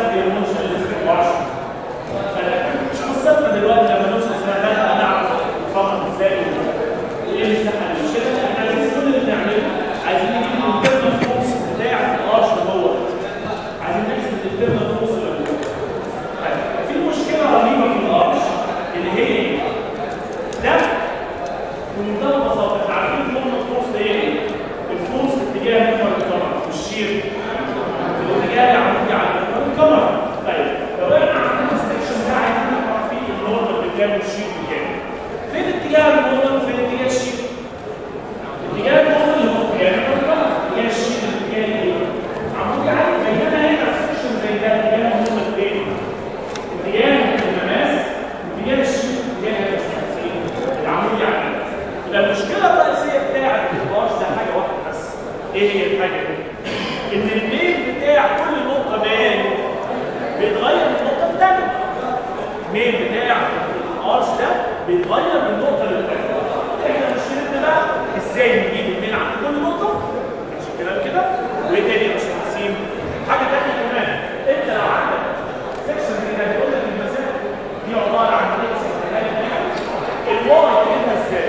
هي المنشأ اللي لسه 24. مش قصتنا دلوقتي لما نوصل سنة ثالثة نعرف نفكر ازاي وايه اللي سهل المشكلة. احنا عايزين كل اللي بنعمله عايزين نجيب الانترنال فورس بتاع الارش اللي جوه. عايزين نحسب الانترنال فورس اللي جوه. في مشكلة رهيبة في الارش اللي هي ده بمنتهى البساطة. احنا عارفين الانترنال فورس ده ايه؟ الفورس في اتجاه محور الكاميرا والشير في الاتجاه اللي عمودي على الكاميرا. طيب لو احنا عندنا السكشن ده عايزين نعرف فيه النورمال بكام والشير بكام. فين اتجاه النورمال وفين اتجاه الشير؟ اتجاه النورمال اللي هو اتجاه الكاميرا، اتجاه الشير الاتجاه ايه؟ عمودي عليه. بينما هنا في سكشن زي ده اتجاه النورمال فين؟ اتجاه المماس واتجاه الشير اتجاه العمودي عليه. يبقى المشكله الرئيسيه بتاعت الارش ده حاجه واحده بس. ايه هي الحاجه دي؟ ان الميل بتاع كل نقطه بيتغير من نقطه للثانيه. الميل بتاع الارش ده بيتغير من نقطه للثانيه. احنا مشكلتنا بقى ازاي نجيب الميل عند كل نقطه عشان كده وايه تاني يا باشمهندسين؟ حاجه ثانيه كمان، انت لو عندك سكشن زي ده بيقول لك المسافه دي عباره عن ايه؟ الواي تجيبها ازاي؟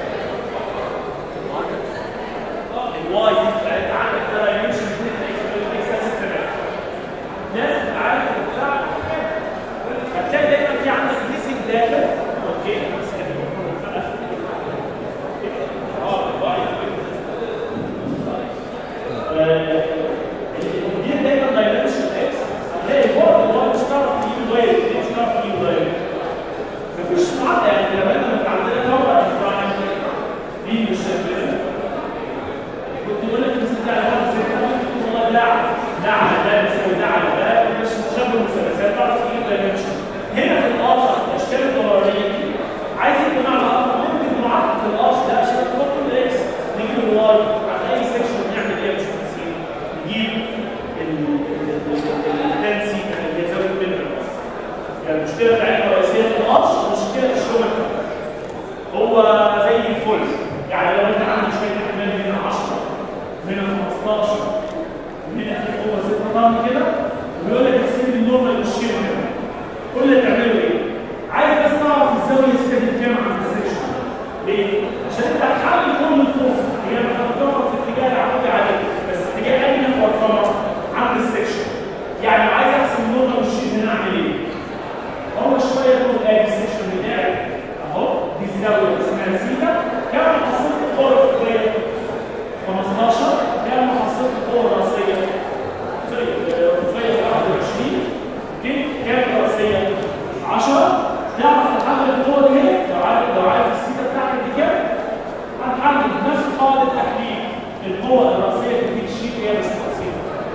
الواي دي انت عندك دايمنشن 2 اكس ده 6 متر. لازم تبقى عارف البتاع هتلاقي دايما في عندك ميسنج داتا. اوكي بس كده دي دايما دايمنشن اكس. هتلاقي فوق الواي مش هتعرف تجيب واي، مش هتعرف تجيب واي. مفيش معادله. يعني لما انت عندنا كوره برايم دي بالشكل ده كنت بقول لك مثلا ده على واحد سته والله ده على ده بيساوي ده على ده مش تشابه المثلثات تعرف تجيب دايمنشن. هنا في الارش الاشكال الدورانيه دي عايز يكون على الاقل ممكن معادله الارش ده عشان تحط الاكس نجيب الواي على اي سكشن نعمل ايه يا باشمهندسين؟ نجيب التنسي اللي يزود منه. يعني المشكله بتاعتنا الرئيسيه في الارش مشكله الشغل هو زي الفل. يعني لو انت عندك شويه احتمال من 10 من 15 من هو 6 طن كده وبيقول لك احسب لي النورمال والشير كام. كل اللي تعمله ايه؟ عايز بس تعرف الزاويه سكتت كام عند السكشن. ليه؟ عشان انت هتحلل كل الفرص هي هتتكبر في اتجاه العمودي عليه بس اتجاه اي محور كاميرا عند السكشن. يعني لو عايز احسب النورمال والشير هنا اعمل ايه؟ هو شويه يقول ادي السكشن بتاعي اهو دي الزاويه اسمها سيتا. كام محصله القوه الافقيه؟ 15. كام محصله القوه الراسيه؟ الافقيه 21. اوكي كام الراسيه؟ 10. تعرف تحدد القوه دي هنا لو عارف السيتا بتاعتك دي كام؟ هتحدد بنفس قاعده تحديد القوه الراسيه تديك شيء هي مش راسيه.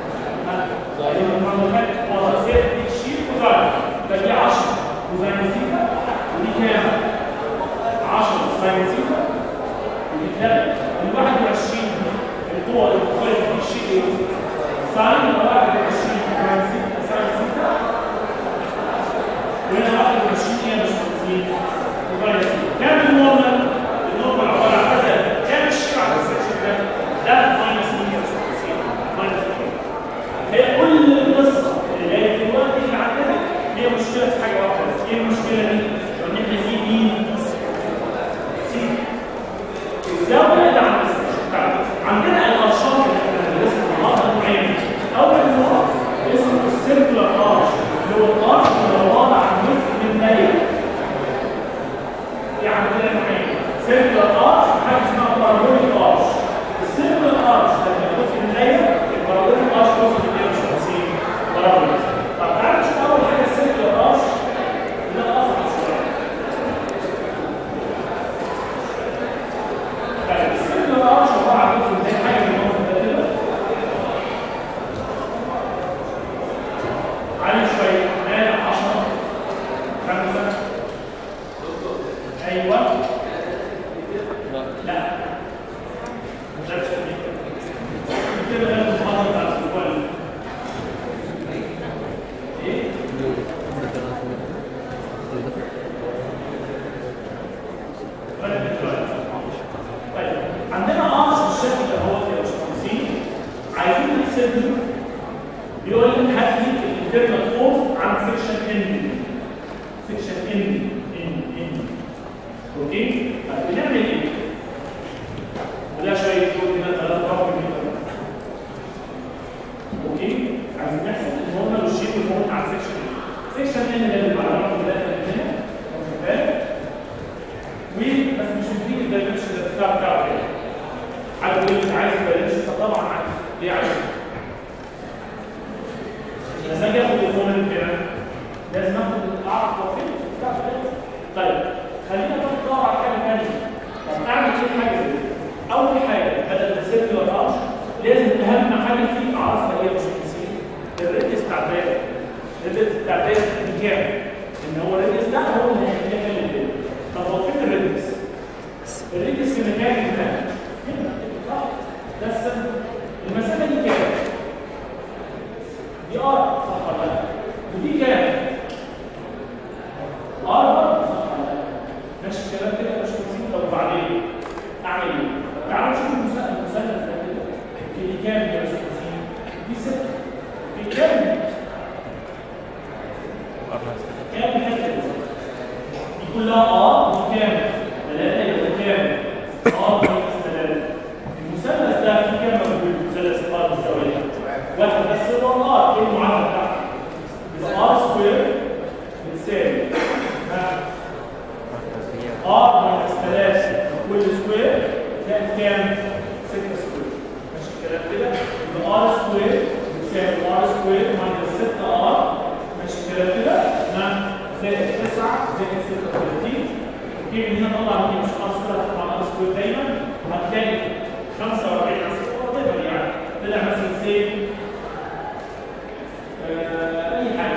القوه الراسيه تديك شيء وزاويه دي 10 كوزين سيتا ودي كام؟ 10 ساين سيتا ودي كام؟ ال 21 القوة الأفقية دي شيء إيه؟ ساين 21 كوزين سيتا ساين سيتا وهنا 21 هي مش كوزين كوزين سيتا. كام النورمال؟ النورمال عبارة عن كذا. كام الشيء على السكشن ده؟ ده ماينس 100 مش كوزين ماينس 100. هي كل القصة اللي هي دلوقتي اللي عندنا هي مشكلة في حاجة واحدة. ايه المشكلة دي؟ ان احنا في مين؟ سي. الزاوية اللي عند السكشن بتاعنا. عندنا الارشات اللي احنا بندرسها النهارده نوعين. اول نوع اسمه السيركولار ارش اللي هو الارش اللي هو واضح عن جزء من دايرة. في عندنا نوعين. سيركولار ارش وحاجة اسمها بارابوليك ارش. السيركولار ارش ده جزء من دايرة، البارابوليك ارش جزء من دايرة مش هنسيه بارابوليك. طب تعالى نشوف اول حاجة السيركولار ارش. ده اصعب شوية. السيركولار ارش عبارة عن جزء زي حاجة من المنطقة ده كده. عالي شوية، مال 10 5. ايوه. لا. مش عارف كده غير المحاضرة بتاعت الاسبوع اللي ايه؟ طيب عندنا ارش بالشكل ده هو يا باشمهندسين عايزين نحسب له. بيقول لك هات لي الانترنال فورس عند سكشن ان. سكشن ان. اوكي؟ طيب بنعمل ايه؟ وده شويه كود هنا 3 رقم كده. اوكي؟ عايزين نحسب ان هم الشيء الموجود على سكشن ان. سكشن ان ده اللي على الرقم ده هنا. واخد وبس مش مديك الدايمنشن الارتفاع بتاعه كده. حد يقول لي مش عايز الدايمنشن، فطبعا عايز. ليه عايز؟ لما اجي اخد المومنت كده لازم اخد اعرف هو فين بتاع ده. طيب خلينا ندور على حاجه ثانيه. طب اعمل ايه حاجه زي كده؟ اول حاجه بدل ما سيركلر ارش لازم اهم حاجه فيه اعرفها هي مش الريديوس بتاع الدايره. الريديوس بتاع الدايره كام؟ ان هو الريديوس ده هو اللي هيخلي الدايره. طب هو فين الريديوس؟ الريديوس في مكان هنا. صح؟ ده السن. المسافه دي كام؟ دي ار صح ولا لا؟ ودي كام؟ ار برضه صح ولا لا؟ ماشي الكلام كده يا باشمهندسين. طب وبعدين اعمل ايه؟ تعالوا نشوف المثلث ده كده. دي كام يا باشمهندسين؟ دي 6. دي كام؟ كام الحته دي؟ دي كلها ار ودي كام؟ 3 يبقى كام؟ ار ناقص 3. المثلث ده فيه كام موجود؟ مثلث ار مستويه واحد بس هو الار. ايه المعادله بتاعته؟ يبقى ار سكوير بتساوي ار ناقص 3 كل سكوير زائد كام؟ 6 سكوير. ماشي الكلام كده؟ يبقى ار سكوير بتساوي ار سكوير ناقص 6 ار. ماشي الكلام كده؟ زائد 9 زائد 36. اوكي من هنا نطلع مين؟ مش ار سكوير هتطلع ار سكوير دايما. وهتلاقي 45 على يعني طلع مثلا سي اي حاجه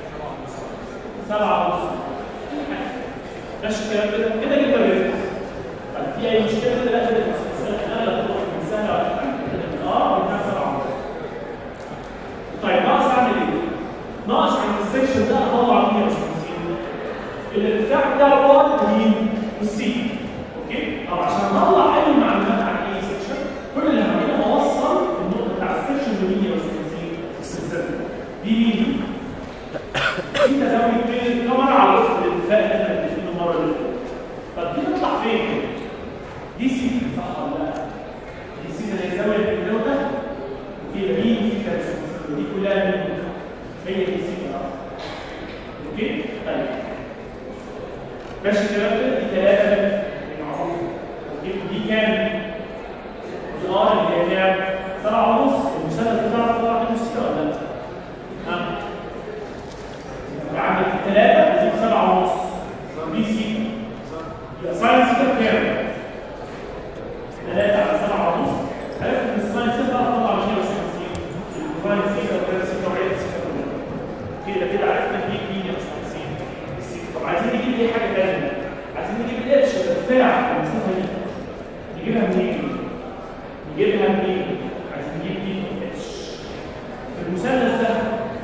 7 ونص. ماشي الكلام كده؟ كده جبنا الريزلت. طب في اي مشكله كده؟ لا كده المساله تروح من سهله ولا من 7 ونص. طيب ناقص اعمل ايه؟ ناقص عند السكشن ده اطلع مين يا باشمهندسين؟ الارتفاع بتاعه هو مين؟ والسي. اوكي؟ طب عشان اطلع اي معلومات عن اي سكشن كل اللي هعمله اوصل النقطه بتاع السكشن بمين يا باشمهندسين؟ السيستم. دي مين؟ دي تزاويه بين الكاميرا على وفق الاتفاق اللي احنا متفقينه المره اللي فاتت. طب دي تطلع فين؟ دي سي صح ولا لا؟ دي سي اللي هي الزاويه بين النقطه وفي مين في كده دي كلها مين؟ هي دي سي بقى. اوكي؟ طيب ماشي الكلام كده؟ دي 3 معروفه. اوكي دي كام؟ الار اللي هي كام؟ 7 ونص. المثلث بتاعه طلع منه سي ولا لا؟ عندك 3 ودي 7 ونص. دي سي. يبقى ساين سيتا كام؟ 3 على 7 ونص. عرفت ان الساين سيتا هتطلع 250. الساين سيتا وكده سيتا وعيد سيتا كده كده عرفنا نجيب مين يا باشمهندسين؟ السيتا. طب عايزين نجيب ايه حاجه ثانيه؟ عايزين نجيب الاتش الارتفاع المسافه دي. نجيبها منين؟ نجيبها منين؟ عايزين نجيب دي اتش. في المثلث ده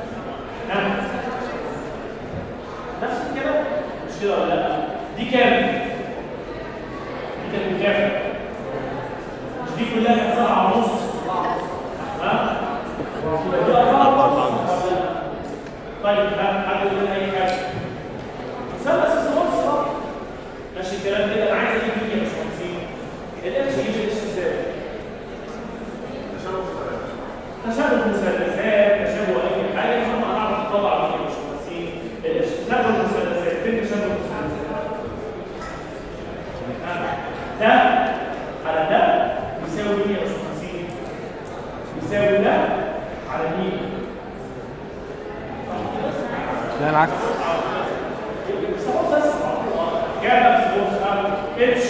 نفس كده؟ مش كده ولا لا؟ دي كام؟ دي كانت كام؟ مش دي كلها كانت 7 ونص؟ ها؟ يبقى دي 4 ونص. طيب حد يقول لنا اي حاجه؟ مثلث الصوت. ماشي الكلام كده؟ انا عايز اجيب مين يا باشمهندسين؟ الاتش يجيب الاتش ازاي؟ تشابه مثلثات، تشابه اي حاجه عشان نعرف نطلع مين يا باشمهندسين؟ تشابه المثلثات. فين تشابه المثلثات؟ ده على ده بيساوي مين يا باشمهندسين؟ بيساوي ده على مين؟ لا العكس. جاب نفس الوصف اتش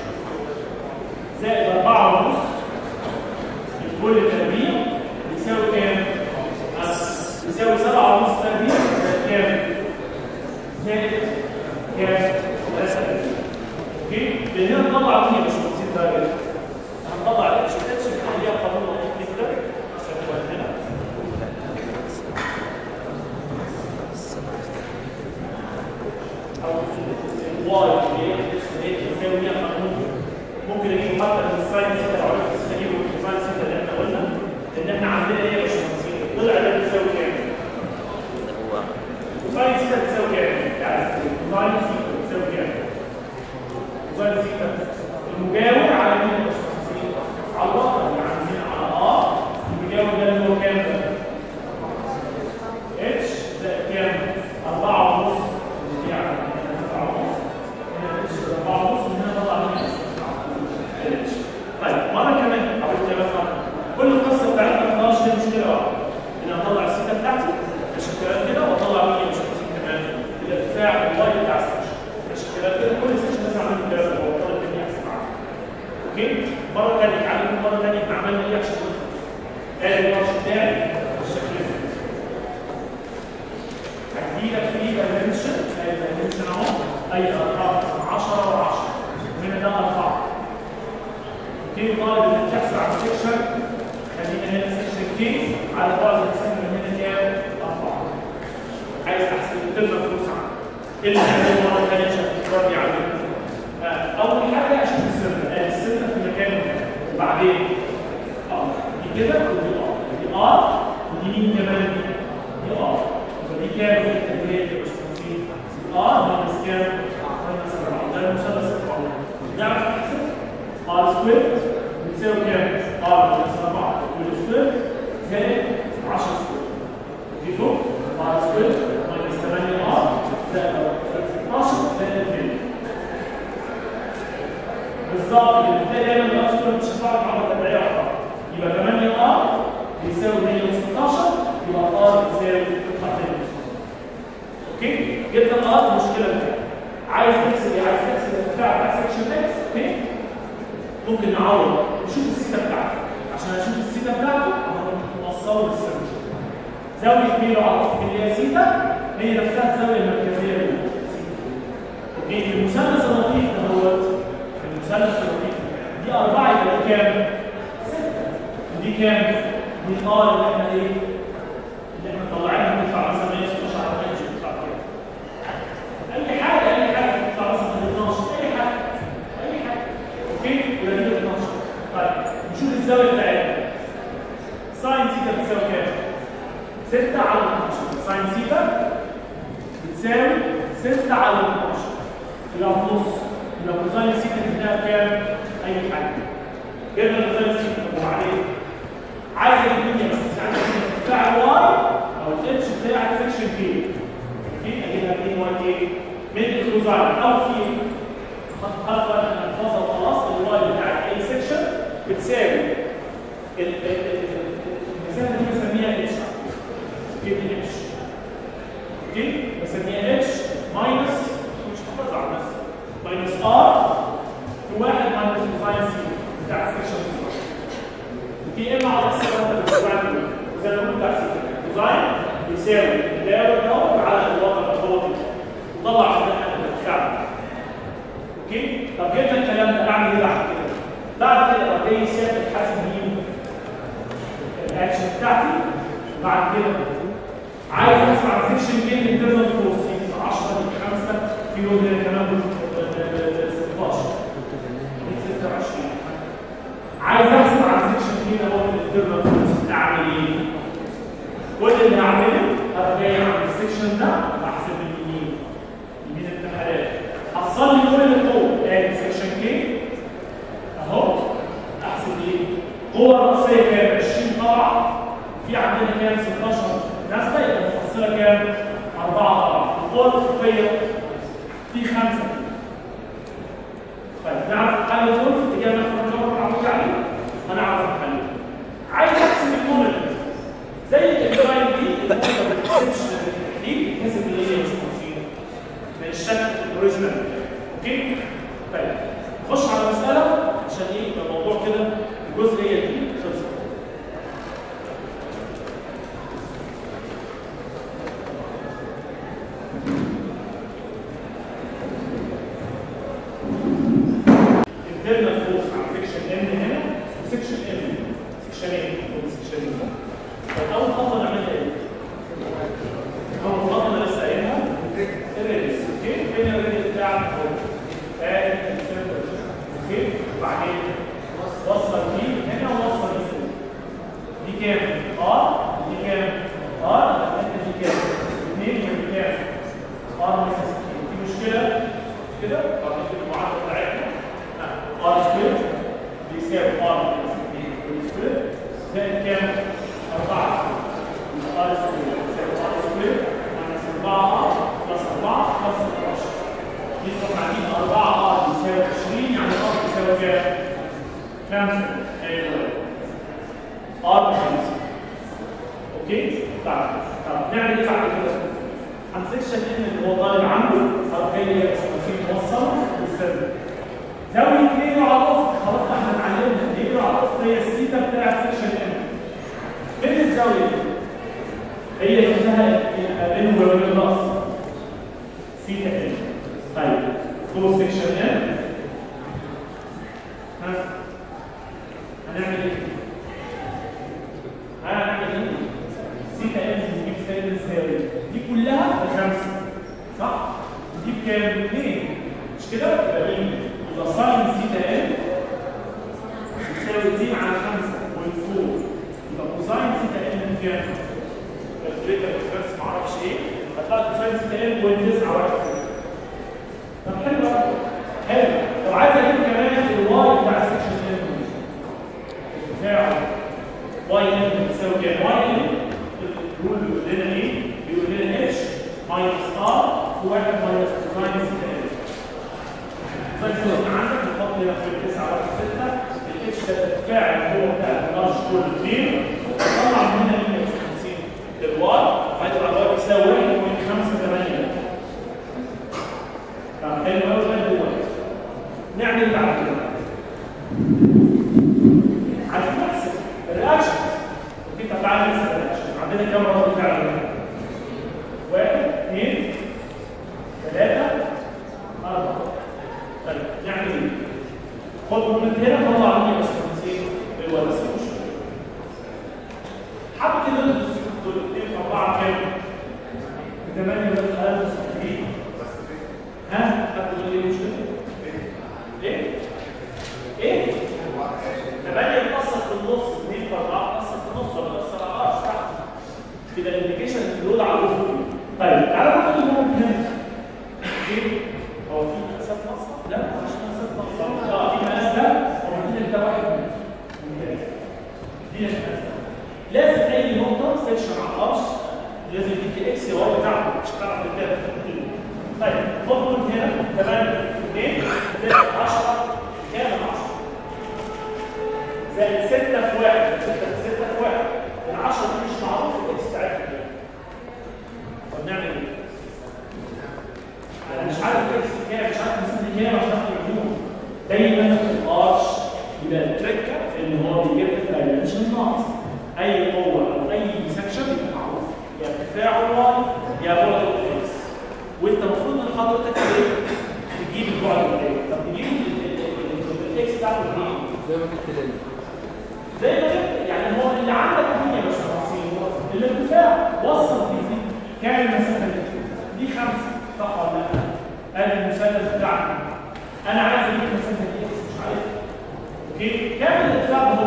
زائد 4 ونص كل تربيع يساوي كام؟ يساوي 7 ونص تربيع زائد كام؟ زائد كام؟ 3 تربيع. اوكي؟ لان هنا نطلع مين يا باشمهندسين ده كده؟ هنطلع الاتش بتخليها قانون لطيف جدا عشان هو هنا. او الواي اللي هي تساوي ليها قانون ممكن اجيبه حتى من الساين سيتا لو عرفت اجيبه من الساين سيتا اللي احنا قلنا ان احنا عندنا ايه يا باشمهندسين؟ طلع ده بيساوي كام؟ هديلك في دايمنشن اهو اي ارقام 10 و10 هنا ده 4. اوكي طالب انك تحسب على السكشن خلينا هنا سكشن كي على بعد المسافه من هنا كام؟ 4. عايز احسب الترم فلوس عنه. ايه اللي هنعمله مره ثانيه عشان تقدر يعمل؟ اول حاجه اشوف السنه في مكانه وبعدين دي كده ودي ودي مين كمان دي ودي كام التدريج يا باشمهندسين؟ ماينس كام؟ ماينس 4. ده المثلث القوي. نعرف نحسب سكوير بتساوي كام؟ ماينس 4 والسكوير زائد 10 سكوير. دي فوق سكوير ماينس 8 زائد 16 زائد 2. بالظبط كده. بتلاقي دايما الاسكوير مش هتطلع مع تبعيه واحده. يبقى 8 بيساوي 116 يبقى بيساوي 2. اوكي؟ جبنا المشكله بتاعتك. عايز تحسب ايه؟ عايز تحسب الارتفاع بتاع سكشن اكس. اوكي؟ ممكن نعوض نشوف السيتا بتاعته. عشان اشوف السيتا بتاعته نوصله للسنتر. زاويه كبيره وعرفت اللي هي سيتا هي نفسها الزاويه المركزيه للسيتا. اوكي؟ في المثلث اللطيف دوت المثلث اللطيف دي 4 يبقى دي كام؟ 6. ودي كام؟ دي اللي احنا ايه؟ اللي احنا مطلعينها بتطلع مثلا 116 على 120 بتطلع كام؟ اي حاجه بتطلع مثلا 12 اي حاجه. اوكي؟ يبقى دي 12. طيب نشوف الزاويه بتاعتنا. ساين سيتا بتساوي كام؟ 6 على 12. ساين سيتا بتساوي 6 على 12 يبقى نص. يبقى كوزاين سيتا بتاعها بكام؟ اي حاجه. جبنا كوزاين سيتا وبعدين عايز الدنيا بس عايز ارتفاع الواي او الاتش بتاع سكشن كي. اوكي اجيبها منين واي ايه؟ من الكوزاين او في خط الفاظه وخلاص الواي بتاع اي سكشن بتساوي المسافه دي بسميها اتش. دي اتش. اوكي؟ بسميها اتش ماينس مش حافظ على نفسي. ماينس في 1 ماينس كوزاين سي بتاع السكشن في اما على السكشن كوزاين زي ما قلت بتاع السكشن كوزاين بيساوي الدائره دوت على الواقع الخطي وطلع الارتفاع. اوكي؟ طب جبنا الكلام ده اعمل ايه بعد كده؟ بعد كده ابتدي سياسه تحاسب مين؟ الاكشن بتاعتي. بعد كده عايز اسمع سكشن كام انترنال فورس 10 5 في يوم كمان 16 26. عايز احسب على سكشن كده هو الانترنال فورس اعمل ايه؟ كل اللي هعمله هبقى جاي عند السكشن ده احسب يمين التحالات. حصل لي كل القوه ادي سكشن كي اهو. احسب ايه؟ القوه الرئيسيه كام؟ 20 طبعا. في عندنا كام؟ 16 نسبه يبقى المحصله كام؟ 4 طبعا. القوه الافقيه في 5. طيب نعرف حل دول في اتجاه محور الجبر معمول عليه؟ هنعرف الحل. عايز احسب المومنت زي الجراين دي ما بتحسبش دي بتحسب اللي هي مش موجوده من الشكل الاوريجينال. اوكي؟ طيب نخش على مساله عشان ايه يبقى الموضوع كده الجزئيه دي خلصت. internal force على سكشن ام هنا وسكشن ام سكشنين وسكشنين. طيب اول خطوه نعملها ايه؟ اول خطوه انا لسه قايلها الريديوس. اوكي؟ فين الريديوس بتاعك؟ اوكي؟ وبعدين وصل دي هنا ووصل دي فوق. دي كام؟ دي كام؟ دي كام؟ 2 بكام؟ مثلا في مشكله كده؟ طب نكتب المعادله بتاعتنا سكوير بيساوي سكوير زائد كام؟ 4 سكوير بيساوي سكوير ماينس 4 بلس 4 بلس 16. يطلع عندنا 4 بيساوي 20 يعني بيساوي كام؟ 5. ايوه ب 5. اوكي؟ طب نعمل ايه بعد كده؟ عن سكشن ان اللي هو طالب عنده ارقيه موصل بالسلم. زاويه ليه عطف خلاص احنا اتعلمنا ليه عطف هي السيتا بتاعت سكشن ام. فين الزاويه دي؟ هي نفسها بينهم وبين الراس سيتا ان. طيب كروس سكشن ان هنعمل ايه؟ سيتا ان نجيب سالب الزاويه دي كلها بخمسه صح؟ دي بكام؟ 2 مش كده؟ يبقى ساين سيتا ان تساوي 2 على 5.4 يبقى كوساين سيتا ان بكام؟ كالكوليتر بس معرفش ايه هتلاقي كوساين سيتا ان 0.9 طب حلو حلو. طب عايز اجيب كمان الواي بتاع السكشن ان بتاعه واي ان بتساوي كام؟ واي ان الرول بيقول لنا ايه؟ بيقول لنا اتش ماينس ار في 1 ماينس كوساين سيتا ان. زي ما عندك نحط هنا في 9 على 6 الاتش ده التفاعل هو بتاع اللارج كل كبير طلع من هنا 150 الواي هيطلع الواي بيساوي 1.58. طب حلو قوي لغايه دلوقتي. نعمل ايه بعد كده؟ عايزين نحسب الرياكشنز. اوكي طب تعالى نحسب الرياكشنز. عندنا كام رد فعل؟ 1 2 3 4. طيب نعمل ايه؟ خد من هنا طلع لي بس 50 الوزن بس مش حط كده دول 2 في 4 كام؟ 8 ولا 1000 ها؟ حد يقول لي مشكله؟ ليه؟ ايه؟ 8 بتأثر في النص 2 في 4 بتأثر في النص ولا بتأثر على الارش تحت كده الانديكيشن اللود على الوصول. طيب تعالى ناخد المهم هنا ايه؟ هو في مقاسات ناقصه؟ لا مش مقاسات ناقصه. في مقاس ده ومفروض ده واحد ممتاز. دي مقاس لازم اي نقطه سكشن على الارش لازم يديك اكس واي بتاعته مش هتعرف تبدا. طيب خد من هنا 8 في 2 زائد 10 كام 10 زائد 6 في 1 6 في 1 ال 10 دي مش معروف الاكس بتاعتها كام. طب نعمل ايه؟ انا مش عارف الاكس كام مش عارف المسافه كام عشان اعرف المجنون. دايما الارش يبقى التركه في ان هو بيجيب لك دايمنشن ناقص. اي قوه او اي سكشن يبقى معروف يا ارتفاع واي يا بعد الاكس. وانت المفروض ان حضرتك تجيب البعد الايه؟ طب تجيب الاكس بتاعته منين؟ زي ما جبت زي ما جبت يعني هو اللي عندك مين يا باشمهندسين؟ الارتفاع وصل دي كام المسافه دي 5 صح ولا لا؟ ادي المثلث بتاعنا انا عايز اجيب المسافه دي اكس مش عارف. اوكي كام الارتفاع ده؟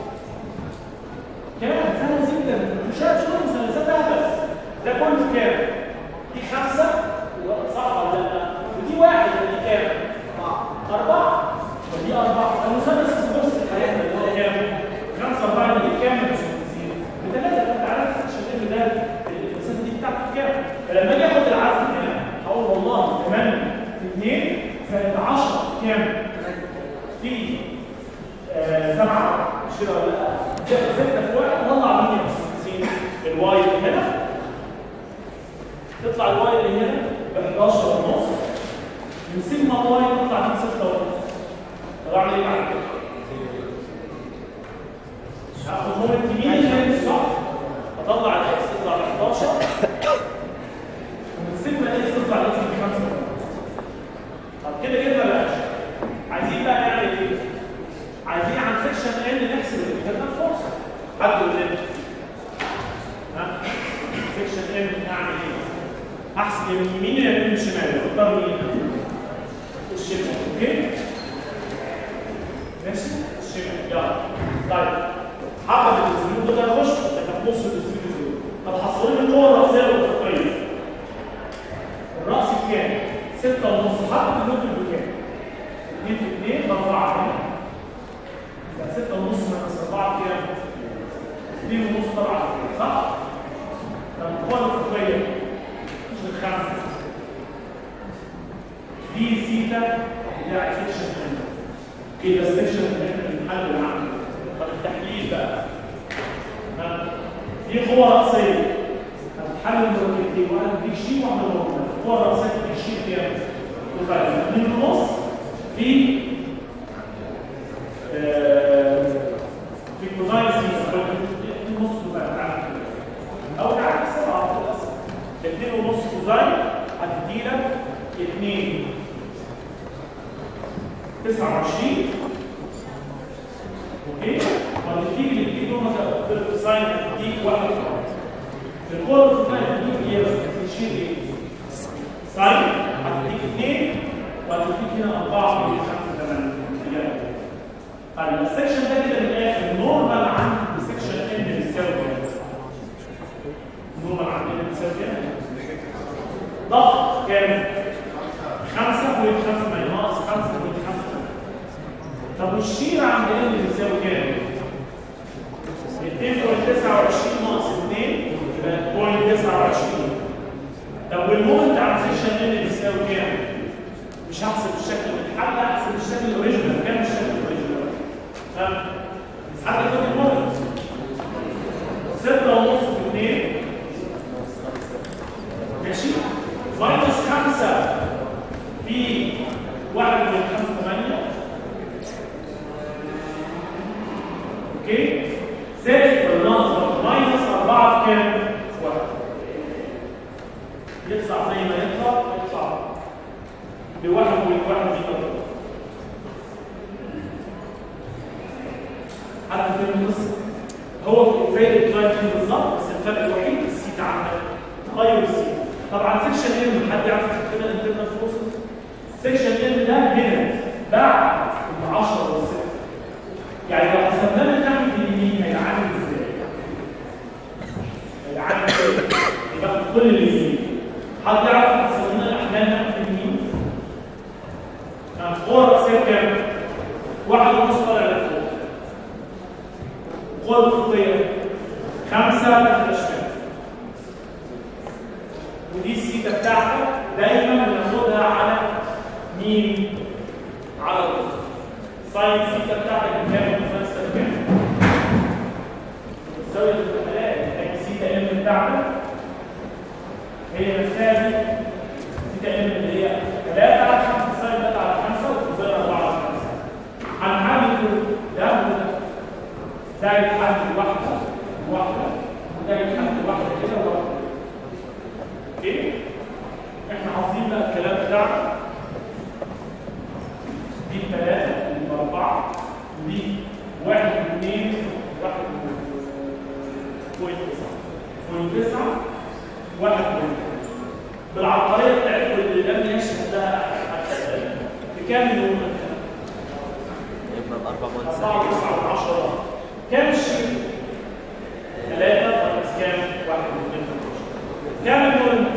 كام؟ سهل جدا مش شرط مثلثات بس ده كله كام؟ دي 5 صح ولا لا؟ ودي 1 ودي كام؟ 4 ودي 4 المثلث الثلاثي في حياتنا اللي هو كام؟ 5 4 دي كام يا باشمهندسين؟ بثلاثه انت عارف الشكل ده المسافه دي بتاعته كام؟ فلما اجي اخد العزم هنا هقول والله 8 في 2 زائد 10 كام؟ في 7 مش كده ولا لا؟ 6 في 1 طلع مين يا باشمهندسين؟ الواي اللي هنا تطلع الواي اللي هنا ب 11 ونص من سيجما واي تطلع من 6 ونص. طب اعمل ايه بعد كده؟ هاخد مومنت يمين الثاني صح؟ اطلع الاكس تطلع ب 11 ومن سيجما الاكس تطلع الاكس ب 5. طب كده جبنا الاكشن. عايزين بقى نعمل ايه؟ عايزين عن سكشن ان نحسب الانترنال فورس. حد يقول لنا ها؟ سكشن ان نعمل ايه؟ احسب اليمين يا يمين الشمال اختار مين؟ الشمال. اوكي؟ ماشي؟ الشمال يلا. طيب حبه الاسلوب ده يخش انت في نص الاسلوب. طب حصلوا لي القوه الراسيه والافقيه. الراس بكام؟ 6 ونص حبه النقطه بكام؟ 2 في 2 ب 4 هنا. يبقى 6 ونص ناقص 4 بكام؟ 2 ونص طبعا صح؟ طب القوه الافقيه الخمسة دي سيتا بتاع سكشن ان كده السكشن اللي احنا بنحلل عنه. طب التحليل بقى دي قوة رأسية هتحلل مرتين واحد دي شيء واحدة مرتين. القوة الرأسية دي شيء كام؟ 2 ونص في كوزاين سيتا نص كوزاين او تعالى 7 2 كوزاين هتدي لك 2 29 اوكي، وهتديك الاثنين دول مثلا ساين هتديك 1 في الكور كوزاين هتديك ايه؟ بس تشيل ايه؟ ساين هتديك 2 وهتديك هنا 4 من 5 8. طيب السكشن ده كده من الاخر نورمال عند السكشن ان بيساوي كام؟ نورمال عند ان بيساوي كام؟ ضغط كام؟ 5.5 ناقص 5.5. طب والشير عند ان بيساوي كام؟ 2.29 ناقص 2 يبقى 0.29. طب والمومنت عند سكشن ان بيساوي كام؟ مش هحسب الشكل الحل، هحسب الشكل الاوريجينال. كام الشكل الاوريجينال؟ اسحب لك المومنت 6.5 في 2 ماشي، ماينس 5 في 1.58 اوكي، زائد بالناقص ماينس 4 في كام؟ 1. يطلع زي ما يطلع ب 1.1 متر. حتى في النص هو زي الكلاين بالظبط، بس الفرق الوحيد السيتا عندك تغير السيتا. طبعا سكشن ام حد يعرف كده الانترنال فورسز؟ سكشن ام ده هنا بعد ال 10 وال 6، يعني لو حسبناه من ناحيه اليمين هيبقى عامل ازاي؟ هيبقى عامل ازاي؟ يبقى كل اليمين. حد يعرف يحسب لنا الاحمال ناحيه اليمين؟ القوه الراسيه كام؟ 1.5 طالع لفوق. القوة الأفقية 5 ناحية الشمال، ودي السيتا بتاعتك دايما بناخدها على مين؟ على الأرض. ساين سيتا بتاعتك بكام؟ بتساوي كام؟ بتساوي الاحتمالات، يعني سيتا ام بتاعتك هي بتساوي سيتا ام اللي هي 3 على 5 ساين 3 على 5 وكوزين 4 على 5. هنحدد ده يتحدد واحدة وده يتحدد واحدة كده وواحدة. اوكي؟ احنا حافظين بقى الكلام بتاعنا. دي 3 ودي 4 ودي 1 2 1.9 1 بالعبقرية بتاعتكم اللي لم يشهد لها بكام يوم؟ يبقى 4.9 كام الشيء؟ 3 ناقص كام؟ 1 كام المهم؟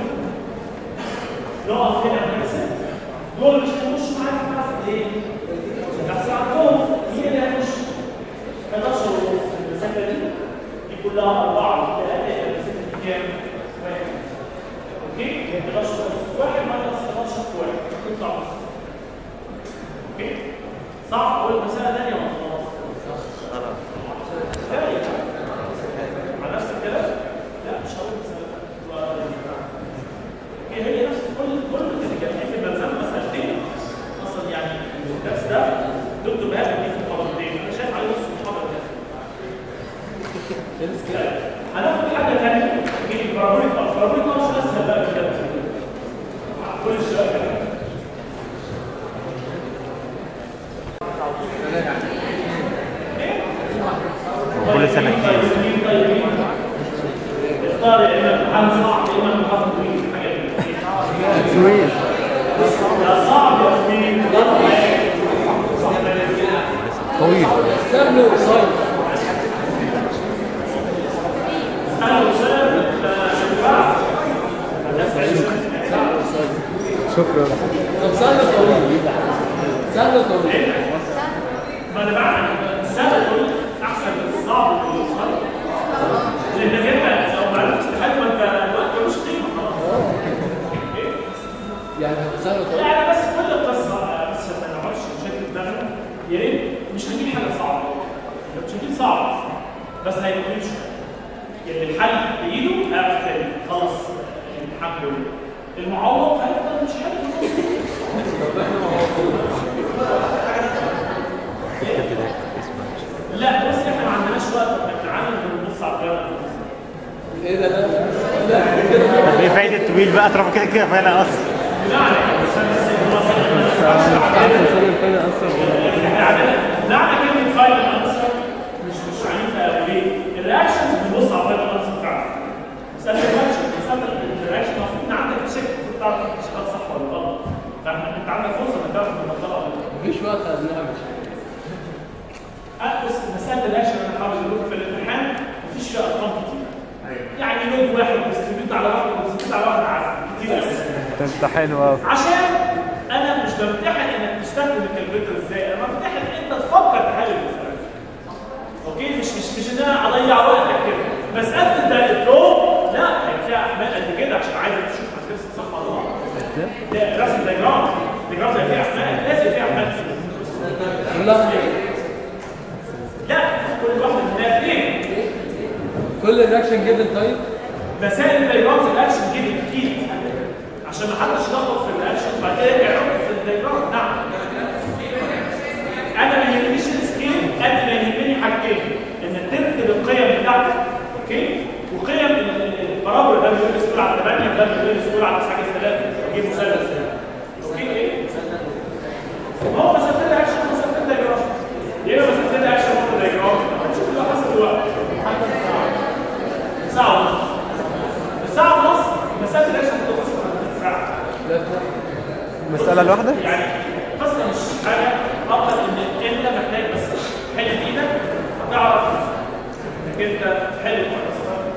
نقف هنا بنحسب دول مش هيخشوا معايا في الحسب ليه؟ بحسب عندهم مين اللي هيخش؟ 11 ونص المسافه دي كلها 4 3 المسافه دي كام؟ 1 اوكي؟ 11 ونص 1 ناقص 11 في 1 يطلع نص. اوكي؟ صح؟ اقول مساله ثانيه ولا خلاص؟ على نفس الكلام؟ لا مش هقول مسألة. هي نفس كل اللي كان في الملزمة مسألتين اصلا، يعني الدرس ده دكتور بهاء دي في المحاضرتين، انا شايف عليه نص المحاضرة كده. هناخد حاجة ثانية نجيب البارابوليك ارش. البارابوليك ارش اسهل بقى كده كل الشباب كده. كل سنة اختار يا اما امتحان صعب يا اما امتحان طويل. طويل يا صعب يا طويل. طويل سهل وصعب. سهل وصعب شكرا. طب سهل طويل. سهل طويل. ما انا بعمل سهل طويل احسن من الصعب والصعب، لانك انت لو ما عرفتش تحل ما انت الوقت ملوش قيمه خلاص. يعني سهل طويل. لا انا بس كل القصه بس عشان ما نقعدش نشتت دماغنا، يا ريت مش هنجيب حاجه صعبه، مش هنجيب صعب بس هيبقى طويل شويه. يعني الحل بايده هيعرف تاني خلاص الامتحان كله. المعوض هيفضل مش حاجه في النص. لا بص احنا ما عندناش وقت، احنا تعالى نبص على الفرق. ايه ده؟ ايه فايدة طويل بقى طالما كده كده فانا اصلا. معنى كلمة فاينل انسر مش عنيفة قوي ليه؟ الرياكشنز بنبص على فاينل انسر فعلا. مسألة الرياكشن المفروض ان عندك تشيك تعرف الاشتغال صح ولا غلط. فانت عندك فرصة انك تعرف المنطقة ولا لا. مفيش وقت قبلها مش بص مسألة الرياكشن انا حاول اقول في الامتحان مفيش فيها ارقام كتير. يعني لود واحد ديستريبيوت على واحد وديستريبيوت على واحد عزم كتير قوي. انت حلو قوي. عشان انا مش بمتحن انك تستخدم الكالكوليتر ازاي، انا بمتحن انت تفكر تحل المسألة. اوكي مش ان انا اضيع وقتك كده. مسألة الدرو لا يعني فيها احمال قد كده عشان عايزك تشوف هترسم صح ولا غلط. ده رسم دياجرام زي فيها احمال لازم فيها احمال لا كل واحد منها اثنين. كل الرياكشن جيفن طيب مسائل الدياجرام في الاكشن جيفن اكيد عشان ما حدش يلخبط في الاكشن بعد كده يرجع يحط في الدياجرام. نعم انا ما يهمنيش السكيل قد ما يهمني حاجتين انك تكتب القيم بتاعتك اوكي وقيم البارابول ده بيقول سكول على 8 ده بيقول سكول على 9 3 اجيب مثلث اوكي ايه هو مسألة الاكشن مسألة الدياجرام يبقى مسألة الاكشن مسألة الدياجرام هنشوف اللي حصل دلوقتي ساعة ونص الساعة ونص مسألة الاكشن بتخلص ساعة المسألة الواحدة؟ يعني قصة مش حاجة أكتر إن أنت محتاج بس تحل بإيدك هتعرف إنك أنت تحل القصة.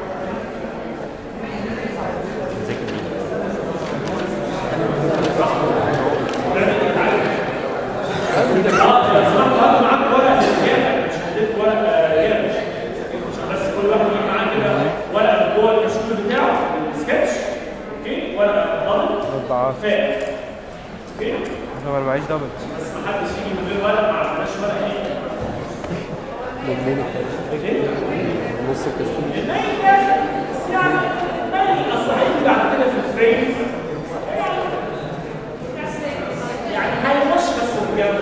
معاك ورقة زيادة مش هديك ورقة زيادة بس كل واحد يجيب معاه كده ورقة جوه الكشكول بتاعه السكتش اوكي ورقة دبل فاء اوكي انا ما معيش دبل بس ما حدش يجي من غير ورقة ما عندناش ورقة ايه نص الكشكول يعني اصل هيجي بعد كده في الفريمز يعني هيخش بس بجد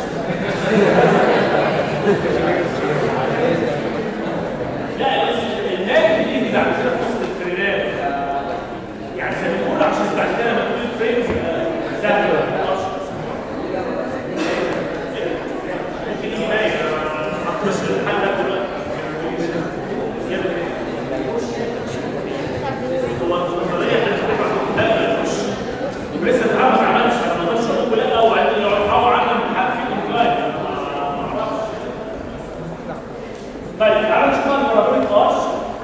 لا النادي بيجي بعد كده في وسط الفريمات يعني زي ما بنقول عشان بعد كده لما تقول الفريمز سهل ما تقدرش ممكن يجي باين ما حطش الحل ده دلوقتي هو النظريه لا يخش لسه اتعرف على مش ما نقدرش نقول لا او عايزين يروحوا على امتحان في اونلاين طيب تعالوا نشوف البارابوليك ارش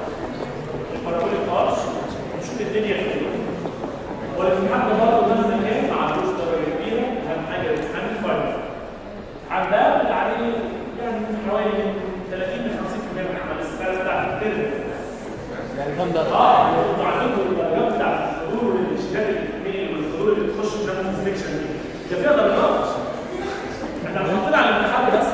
ونشوف الدنيا فين والامتحان ده برضه نفس الكلام ما عندوش درجه كبيره اهم حاجه الامتحان الفاينل عندها عليه يعني حوالي 30 ل 50% من اعمال السنه بتاعت الترم يعني كام درجه؟ وعندكم الدرجات بتاعت الحضور والاشتراك الاثنين والحضور اللي بتخش في السكشن دي ده فيها درجات احنا مش حاطين على الامتحان بس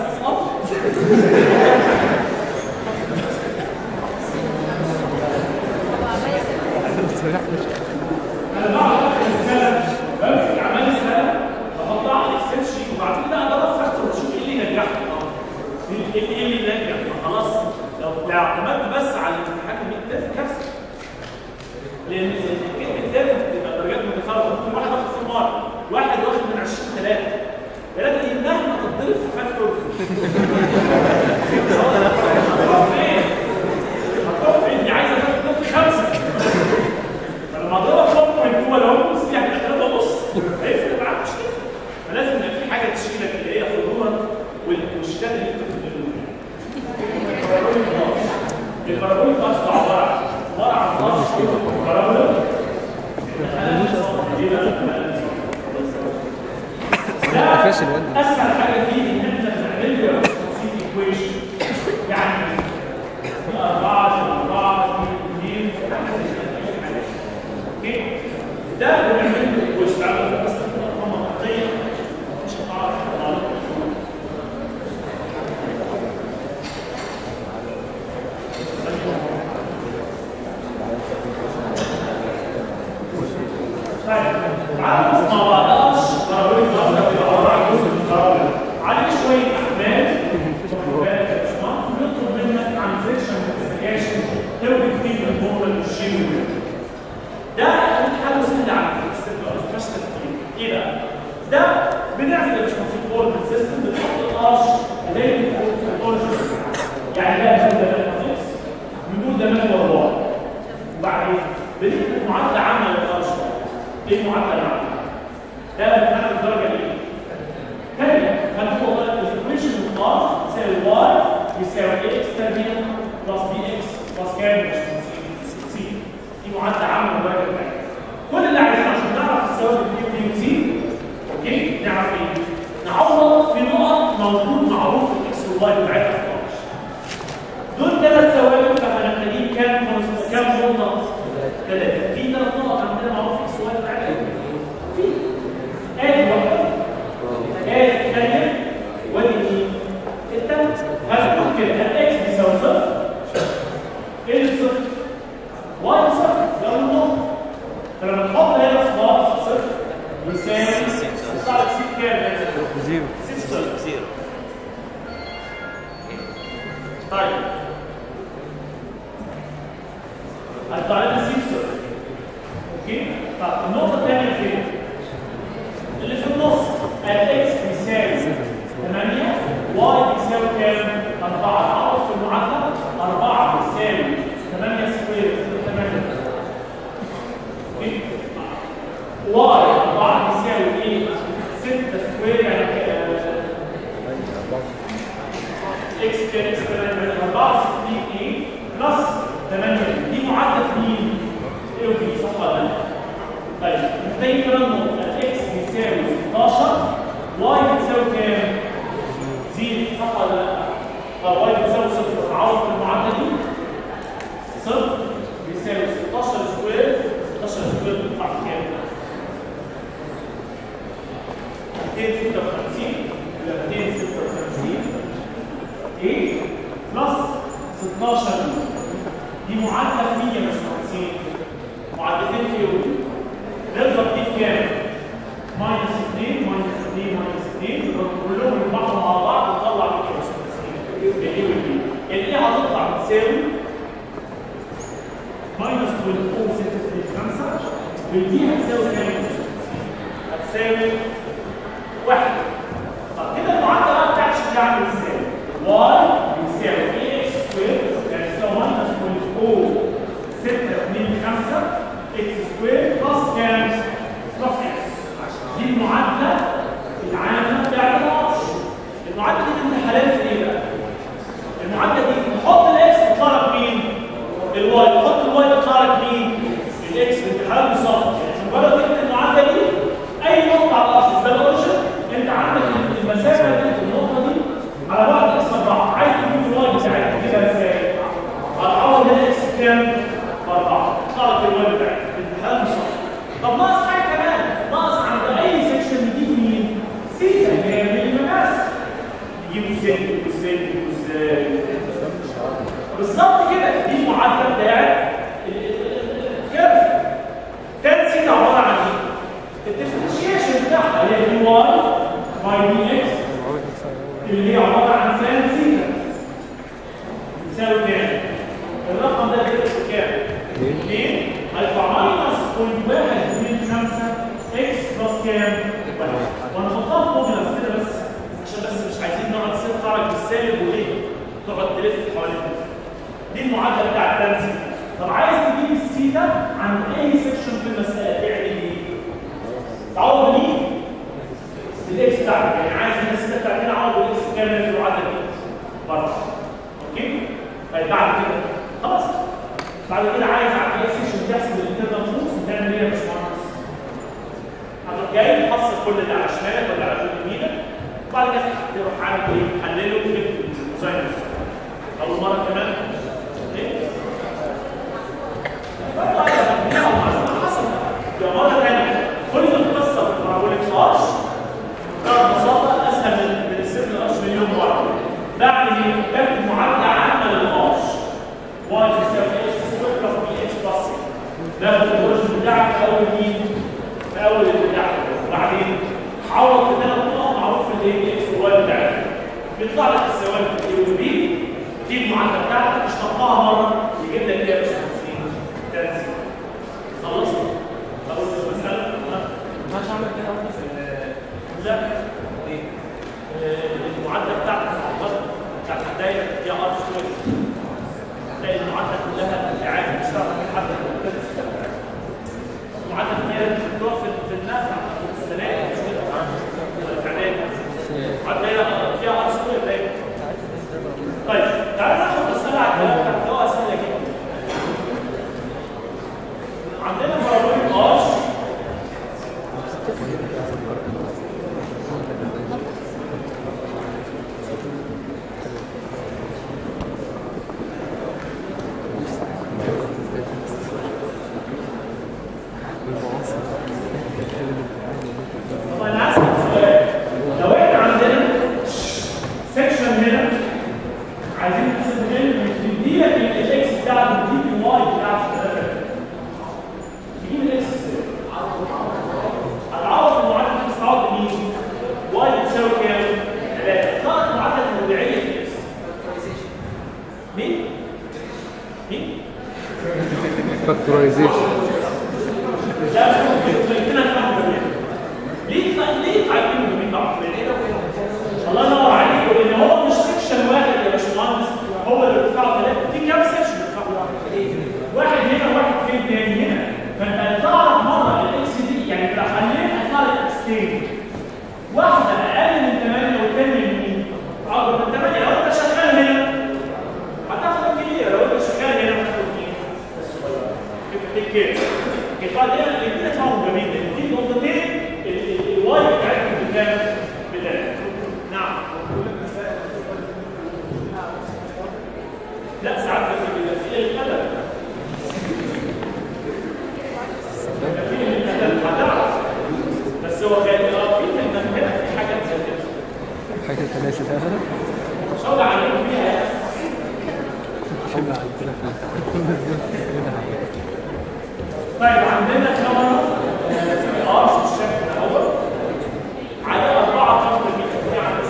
انا بعرف السنه بمسك اعمال السنه بحطها على الاكسل شيت وبعد كده اقدر افكر واشوف ايه اللي نجحني ايه اللي نجح خلاص لو اعتمدت بس على الامتحان الميد كارثه لان الكتاب بتبقى درجات متفاوته ممكن واحد واخد في مره واحد واخد من 20 3 دي مهما تتضرب في فاكتور هتروح فين دي عايزه تضرب في 5 فلما اضربها في 1.2 لو نص دي هتبقى 3 ونص هيفرق معاك مش كده فلازم يبقى في حاجه تشيلك اللي هي حضورك والشتات اللي انت بتقولها البارابوليك اصلا عباره عن بارابوليك اسهل حاجه فيه ان احنا بنعمل له سيت ايكويشن يعني 4 4 2 اوكي ده بنعمل له ايكويشن على بس ارقام منطقيه مش هتعرف تعالوا نسمع بعض بارابوليك ضغط بيبقى عباره عن جزء من البارابوليك عليه شويه احمال بنطلب منك عن فريكشن انفستيجيشن توجد فيه الهرمون والشيء ده بنعمل يا باشمهندس كوردينيت سيستم بنحط الارش زي الاورجن يعني ده ماتريكس بنقول ده محور واحد وبعدين بنكتب معادله عامه للارش ايه المعادله العامه؟ ده بنعمل الدرجه ايه؟ ثانيه هنقول الايكويشن اوف ار تساوي واي يساوي اكس تربيع بلس بي اكس بلس كام سي دي معادله عامه للدرجه الثانيه كل اللي عايزينه عشان نعرف الثوابت بي وسي اوكي نعرف ايه؟ نعوض في نقط موجود معروف في الاكس والواي بتاعتها في الارش دول 3 ثوابت فاحنا محتاجين كام نقطه؟ 3 في 3 نقط عندنا معروف في الاكس والواي بتاعتها في ادي واحده ادي الثانيه وادي ايه؟ الثالثه هنقول كده الاكس بيساوي صفر ايه اللي صفر؟ واي صفر ده اول نقطه فلما تحط هنا صفر يساوي يطلع لك سي كام؟ زيرو زيرو. طيب هيطلع لنا سي صفر اوكي؟ طب النقطة الثانية فين؟ اللي في النص الاكس بيساوي 8 واي بيساوي كام؟ 4 اعرف في المعادلة 4 بيساوي 8 سكوير 8 اوكي؟ واي 4 بيساوي ايه؟ 6 سكوير يعني اكس كام اكس 8 4 60 ايه بلس 8 دي معادله مين؟ ايه وبي صح ولا لا؟ طيب محتاجين كمان نقطه الاكس بيساوي 16 واي بتساوي كام؟ 0 صح ولا لا؟ طب واي بتساوي 0 نعوض في المعادله دي 0 بيساوي 16 سكوير 16 سكوير بيطلع كام؟ 256 يبقى 256 ايه بلس 16 دي معادله في 100 مش 50 معادلتين في يوم نضرب دي في كام؟ ماينس 2 ماينس 2 ماينس 2 كلهم يطلعوا مع بعض ونطلع كام؟ 50 الايه والبي الايه هتطلع بتساوي ماينس 2.625 والبي هتساوي كام؟ هتساوي 1 طب كده المعادله بقى بتاعت شكلها عامل ازاي؟ واي بيساوي اي اكس سكوير يعني يساوي ماينس 0.625 اكس سكوير بلس كام؟ بلس اكس دي المعادله العامه بتاعت الارش المعادله دي الامتحانات في ايه بقى؟ المعادله دي نحط الاكس يطلع لك مين؟ الواي نحط الواي يطلع لك مين؟ الاكس الامتحانات بالظبط يعني مجرد تكتب المعادله دي اي نقطه على الارش ده الاوريجن انت عندك المسافه دي النقطه دي على بعد اكس 4 عايز تجيب الواي بتاعتك كده ازاي؟ هتعوض هنا اكس كام؟ 4 طلعت الواي بتاعتك الامتحان صح طب ناقص حاجه كمان ناقص عند اي سكشن نجيب مين؟ سيتا اللي هي من المقاس نجيبه ازاي؟ نجيبه ازاي؟ نجيبه ازاي؟ بالظبط كده دي المعادله بتاعت الكيرف كان سيتا عباره عن ايه؟ الديفرنشيشن بتاعها اللي هي دي واي باي دي اكس اللي هي عباره عن ساين سيتا يساوي كام؟ الرقم ده بيساوي كام؟ 2 هيطلع ماينس 0.125 اكس بلس كام؟ 1 وانا بحطها في موديلس كده بس عشان بس مش عايزين نقعد نتحرك بالسالب وليه؟ تقعد تلف حوالين دي المعادله بتاعت تان سيتا طب عايز تجيب السيتا عند اي سكشن في المساله تعمل ايه؟ تعوض مين؟ الاكس بتاعتك يعني عايز السيتا بتاعتك هنا عوض الاكس كامل في المعادله دي بره اوكي؟ طيب بعد كده خلاص بعد كده عايز على اي سكشن تحسب الانترنال فورس وتعمل ايه يا باشمهندس؟ هتروح جاي تحصل كل اللي على شمالك ولا على يمينك وبعد كده تروح عامل ايه؟ حلله وتكتب الديزاين اول مره كمان ايه؟ يبقى مره ثانيه كل القصه في البارابوليك ارش ببساطه اسهل من السيركل ارش مليون مره بعمل ايه؟ بكتب معادله عامه للارش واي تساوي اكس سكوير بلس بي اكس بلس باخد الاوريجن بتاعك في اول مين؟ في اول البتاع وبعدين حاول بثلاث نقط معروف الايه اكس والواي بتاعتك بيطلع لك الثوابت الاي والبي دي المعادله بتاعتك اشتقها مره يجيب لك ايه يا باشمهندسين؟ تنزيل خلصت؟ اقول المساله؟ ما عمل كده في لا طب انا هسأل سؤال، لو احنا عندنا سكشن هنا عايزين نحسب منه ندي لك الاكس بتاعك ونديك الواي بتاعك تجيب الاكس ازاي؟ هتعوض المعادله دي تستعوض مين؟ واي بتساوي كام؟ 3. طلعت معادله تربيعيه في الاكس. مين؟ مين؟ فاكتورايزيشن. لا قلنا ليه عايزين من بعض؟ الله ينور عليك، لان هو مش سكشن واحد يا باشمهندس هو اللي بيدفعه 3، في كام سكشن بيدفعوا؟ واحد هنا وواحد فين تاني هنا، فانت هيطلع لك مره الاكس دي يعني لو حليت هيطلع لك اكستين، واحده اقل من 8 والثانيه من مين؟ اكبر من 8. لو انت شغال هنا هتاخد الكبيره، لو انت شغال هنا هتاخد مين؟ الصغيره. كده يبقى الاثنين يطلعوا جميل، لان في نقطتين الواي بتاعتهم بكام؟ ب3. نعم. لا ساعات بيبقى فيه القلم. بيبقى فيه القلم هتعرف، بس هو كان في المهمة في حاجة زي كده. حاجة تناسب هذا؟ شغل عليكم فيها. شغل على التليفون. طيب عندنا كاميرا في ارش بالشكل الاول على 4 خط متر عن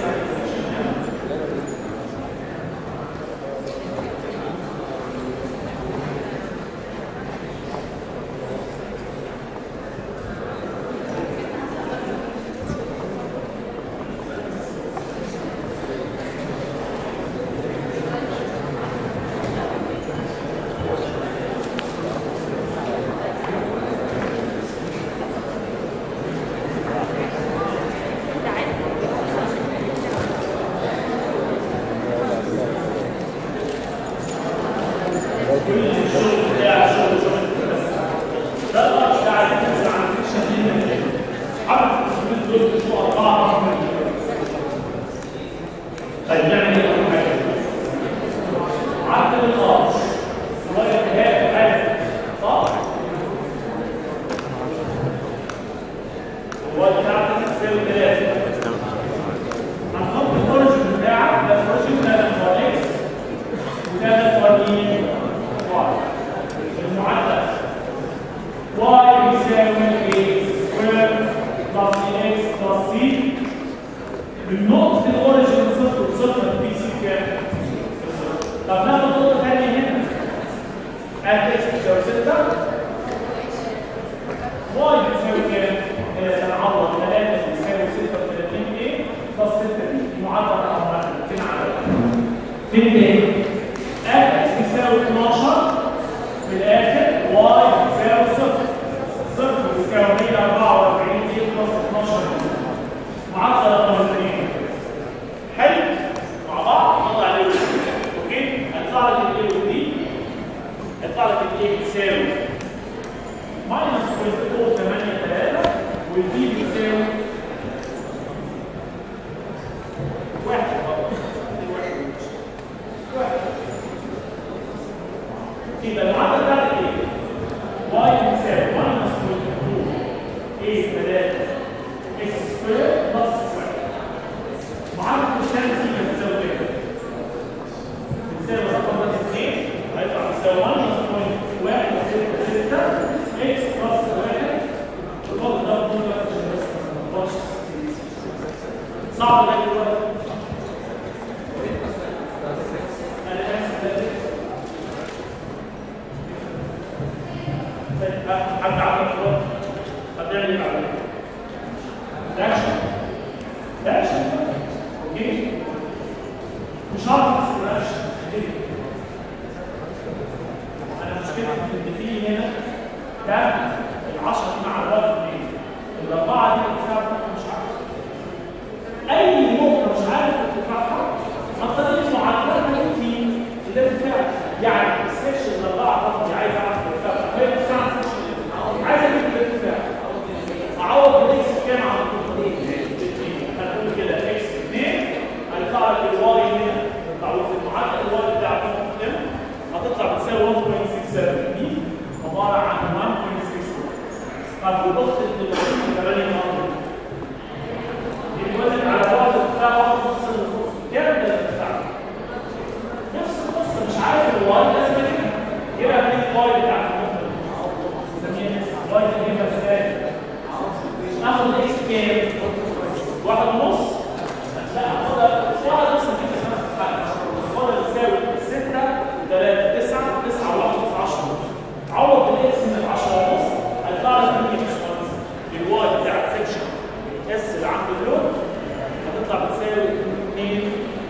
طب والضغط الدبلوماسي 8 مره بيتوزن على بعد ارتفاع 1.5 كام ده الارتفاع؟ نفس القصه مش عارف الواي لازم اجيبها جيبها من الواي بتاع النقطه نسميها الواي دي نجيبها ازاي؟ ناخد الاكس كام؟ 1.5 لا هاخدها 1 بس نجيب اسمها حاجه الصوره بتساوي 6 و3 9 9 و1 10 عوض الاكس من 10 ونص هيطلع لك من باشمهندس الواي بتاع السكشن اس اللي عند اللون هتطلع بتساوي 2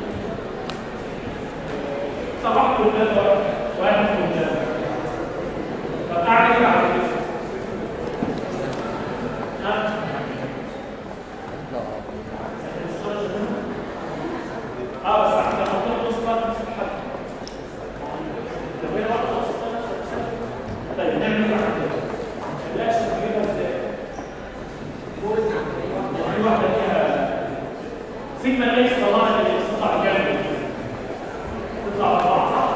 طبعا كلها بقى 1 كلها طب اعمل ايه على كده؟ ها؟ بس عندنا خطوط وسطى نفس الحد لو هنا واحده وسطى طيب نعمل ايه بعد كده؟ بلاش نجيبها ازاي؟ في واحده فيها سيجما اكس طلعنا اللي تطلع كام؟ تطلع 4 صح؟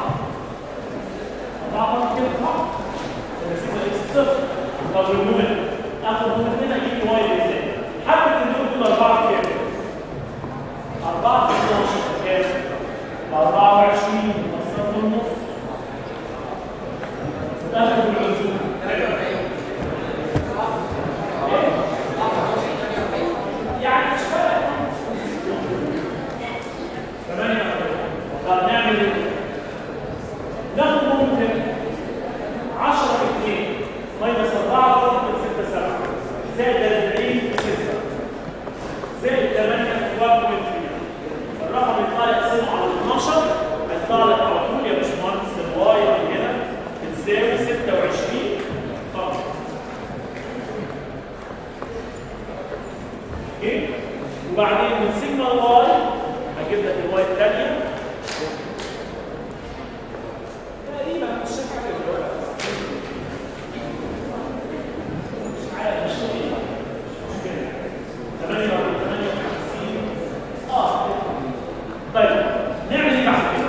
4 كده صح؟ يبقى سيجما اكس صفر طب والمومنت اخد مومنت هنا اجيب واي ازاي؟ حبه النور دول 4 كام؟ 4 في 12 كام؟ 24 مقسم في النص تاخد العزوم يعني مش فارق 8 طب نعمل ايه؟ ناخد ممكن 10 في 2 ماينس 4 في 6 7 زائد 40 في 6 زائد 8 في 1.3 الرقم يطلع لك قسمه على 12 هيطلع لك على طول يا باشمهندس الواي اللي هنا بتساوي 26 طبعا. اوكي؟ وبعدين من سيجما الواي هجيب لك الواي الثانيه تقريبا مش شايف حاجه دلوقتي مش عارف مش كده 8 طيب نعمل ايه بعد كده؟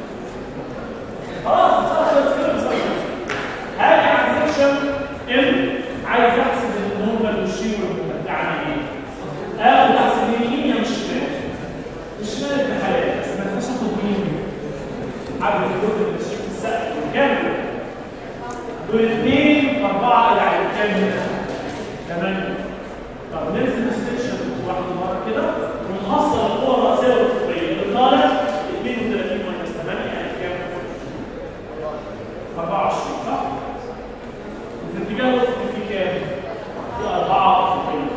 خلاص صار كده هاجي على سكشن ام عايز احسب النورمال والشير والمومنت اعمل ايه؟ اخد احسب اليمين يا الشمال الشمال ابن حلال بس ما تنساش اخد يمين عارف الدكتور اللي ماشيين في السقف كام؟ دول 2 4 يعني كام؟ 8 طب نرسم السكشن واحده مره كده ونحصل القوه الرئيسيه والافقيه اللي طالع 32 ماينس 8 يعني كام؟ 24 صح؟ وفي الاتجاه الافقي في كام؟ في 4 افقيه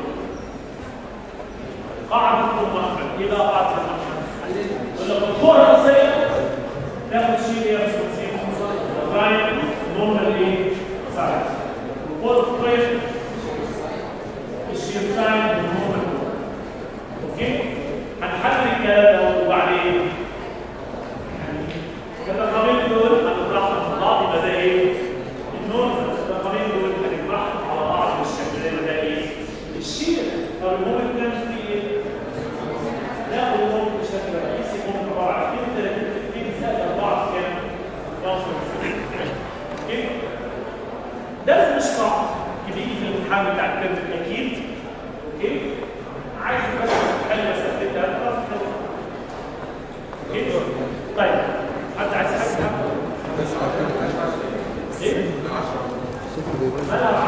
قاعده المحمد ايه بقى قاعده المحمد؟ يقول لك القوه الرئيسيه تاخد شيء يا باشمهندس ديزاين نورمال ايه؟ سايز والقوه الافقيه الشير ساين والنورمال اوكي؟ هنحدد الكلام ده وبعدين الرقمين دول هنطرحهم في بعض يبقى ده ايه؟ النورمال الرقمين دول هنجمعهم على بعض بالشكل ده يبقى ده ايه؟ الشير طب المومنت ده فيه ايه؟ ناخد المومنت بشكل رئيسي مومنت عباره عن 32 في 2 زائد 4 في كام؟ 12 اوكي؟ ده مش صعب بيجي في الامتحان بتاع الترم اكيد اوكي؟ عايز بس تحل مسألتين ثلاثة اوكي؟ طيب حد عايز حاجة؟ بس ايه؟ 10 مالها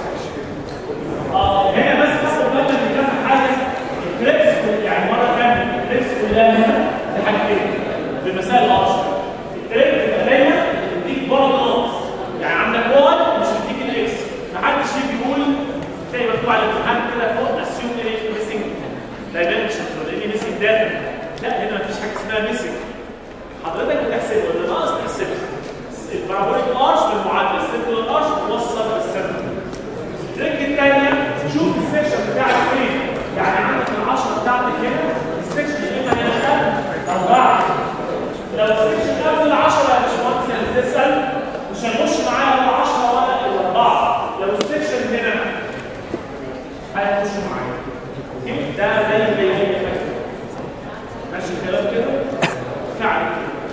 10 هنا بس تاخد بالك من كام حاجة الكريبس يعني مرة كاملة الكريبس كلها هنا في حاجتين في مسائل الأشهر الكريبس بتبقى دايما بتديك بعد ناقص يعني عندك واي مش بتديك الاكس محدش يجي يقول تلاقي مكتوب على الامتحان كده فوق اسيوم ايه ميسنج دايما مش هتقول لي ميسنج داتا لا هنا مفيش حاجه اسمها ميسنج حضرتك بتحسبه ولا ناقص تحسبه البارابوليك ارش بالمعادله السيركل ارش توصل بالسنتر التريك الثانيه شوف السكشن بتاعك فين يعني عندك ال10 بتاعتك هنا السكشن اما هنا او بعد لو السكشن قبل ال10 يا باشمهندس اللي بتسال مش هيخش معايا ولا 10 ولا الاربعه لو السكشن هنا هيخش معايا ده زي اي حاجه ماشي الكلام كده فعلا